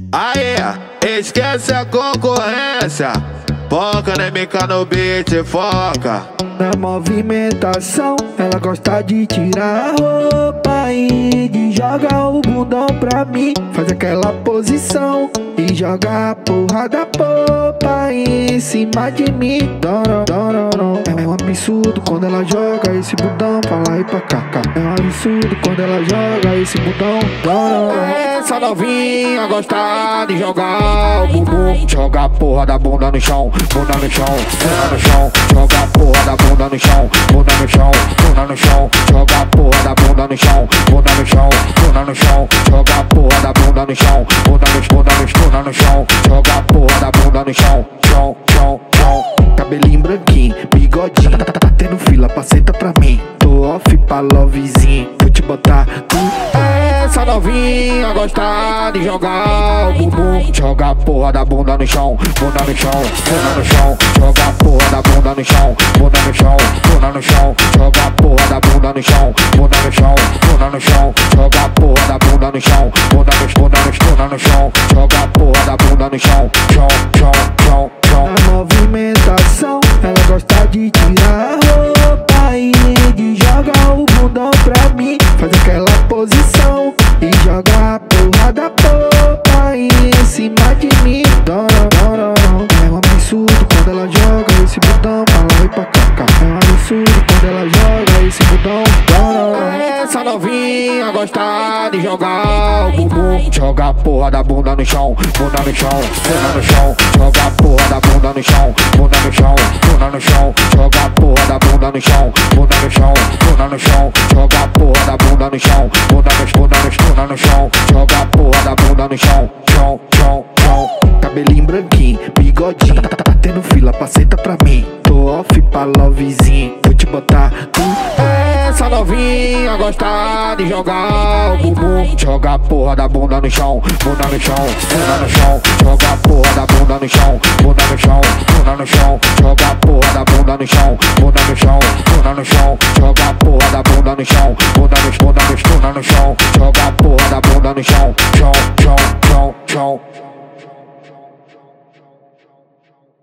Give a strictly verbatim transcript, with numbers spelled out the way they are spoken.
Aê, esquece a concorrência. Foca na M K no beat, foca na movimentação. Ela gosta de tirar a roupa e de jogar o bundão pra mim. Faz aquela posição e joga a porra da popa em cima de mim. Doro, doro, doro. É um absurdo quando ela joga esse bundão pra lá e pra cá, cá. É um absurdo quando ela joga esse bundão. Doro, doro. Essa novinha gosta de jogar o bumbum. Joga a porra da bunda no chão, bunda no chão, bunda no chão. Joga a porra da bunda no chão, bunda no chão, bunda no chão. Joga a porra da bunda no chão, bunda no chão, bunda no chão. Joga a porra da bunda no chão, bunda no bunda no bunda no chão. Joga a porra da bunda no chão, chão, chão, chão. Cabelinho branquinho, bigodinho, tá, tá, tá tendo fila, passeta pra mim. Tô off pra Lovezinho, vou te botar tu. Essa novinha gosta de jogar o bumbum. Joga a porra da bunda no chão, bunda no chão, bunda no chão. Joga a porra da bunda no chão, bunda no chão, bunda no chão. Joga a porra da bunda no chão, bunda no chão, bunda no chão. Joga a porra da bunda no chão, bunda no bunda no bunda no chão. Joga a porra da bunda no chão, chão, chão, chão, chão. Na movimentação, ela gosta de tirar a roupa e de jogar o bundão pra mim. Faz aquela posição e joga a porra da popa em cima de mim. Doro, doro, doro. É um absurdo quando ela joga esse bundão pra lá e pra cá, cá. É um absurdo quando ela joga esse bundão. Doro, doro. Essa novinha gosta de jogar o bumbum. Joga a porra da bunda no chão, bunda no chão, bunda no chão. Joga a porra da bunda no chão, bunda no chão, bunda no chão. Joga a porra da bunda no chão, bunda no chão, bunda no chão. Joga a porra da bunda no chão, bunda no bunda no bunda no chão. Joga a porra da bunda no chão, chão, chão, chão. Cabelinho branquinho, bigodinho, tá, tá, tá tendo fila, passeta pra mim. Tô off pra Lovezinho, vou te botar tu. Essa novinha gosta de jogar o bumbum. Joga a porra da bunda no chão, bunda no chão, bunda no chão. Joga a porra da bunda no chão, bunda no chão, bunda no chão. Joga a porra da bunda no chão, bunda no chão, bunda no chão. Joga a porra da bunda no chão,